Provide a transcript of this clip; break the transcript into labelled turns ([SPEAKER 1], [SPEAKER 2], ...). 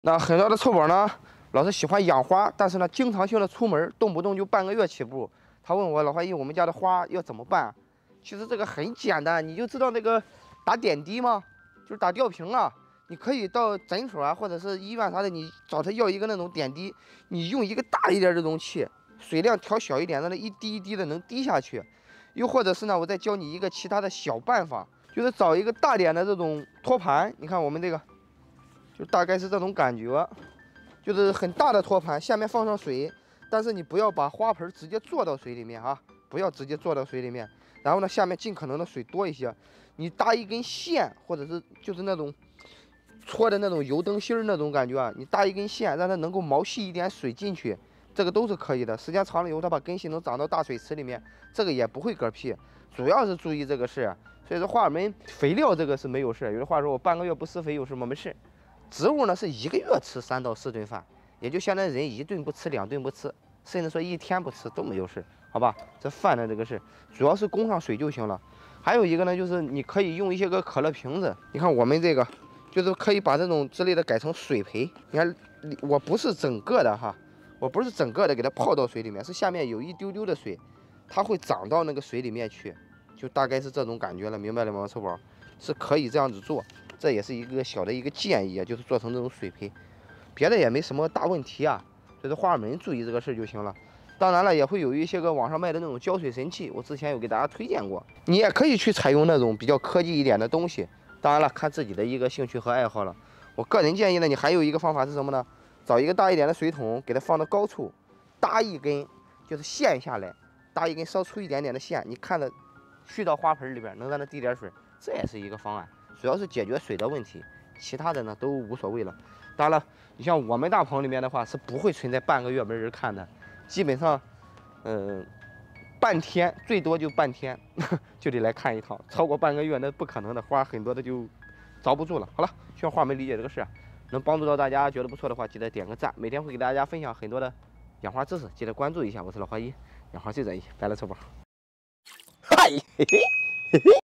[SPEAKER 1] 那很多的臭宝呢，老是喜欢养花，但是呢，经常性的出门，动不动就半个月起步。他问我老花姨，我们家的花要怎么办？其实这个很简单，你就知道那个打点滴吗？就是打吊瓶啊。你可以到诊所啊，或者是医院啥的，你找他要一个那种点滴，你用一个大一点的容器，水量调小一点，让它一滴一滴的能滴下去。又或者是呢，我再教你一个其他的小办法，就是找一个大点的这种托盘。你看我们这个，就大概是这种感觉，就是很大的托盘，下面放上水，但是你不要把花盆直接坐到水里面啊，不要直接坐到水里面。然后呢，下面尽可能的水多一些，你搭一根线，或者是就是那种搓的那种油灯芯儿那种感觉啊，你搭一根线，让它能够毛细一点水进去，这个都是可以的。时间长了以后，它把根系能长到大水池里面，这个也不会嗝屁。主要是注意这个事啊。所以说花们肥料这个是没有事，有的话说我半个月不施肥有什么没事。植物呢是一个月吃3到4顿饭，也就相当于人1顿不吃2顿不吃，甚至说1天不吃都没有事，好吧？这饭的这个事，主要是供上水就行了。还有一个呢，就是你可以用一些个可乐瓶子，你看我们这个。就是可以把这种之类的改成水培。你看，我不是整个的哈，我不是整个的给它泡到水里面，是下面有一丢丢的水，它会长到那个水里面去，就大概是这种感觉了，明白了吗，臭宝？是可以这样子做，这也是一个小的一个建议啊，就是做成这种水培，别的也没什么大问题啊，就是花儿们注意这个事就行了。当然了，也会有一些个网上卖的那种浇水神器，我之前有给大家推荐过，你也可以去采用那种比较科技一点的东西。当然了，看自己的一个兴趣和爱好了。我个人建议呢，你还有一个方法是什么呢？找一个大一点的水桶，给它放到高处，搭一根就是线下来，搭一根稍粗一点点的线，你看着续到花盆里边，能让它滴点水，这也是一个方案。主要是解决水的问题，其他的呢都无所谓了。当然了，你像我们大棚里面的话，是不会存在半个月没人看的，基本上，半天最多就半天就得来看一趟，超过半个月那不可能的，花很多的就遭不住了。好了，希望花们理解这个事，能帮助到大家，觉得不错的话，记得点个赞。每天会给大家分享很多的养花知识，记得关注一下。我是老花一，养花最专业，拜了，臭宝。嗨，嘿嘿嘿嘿。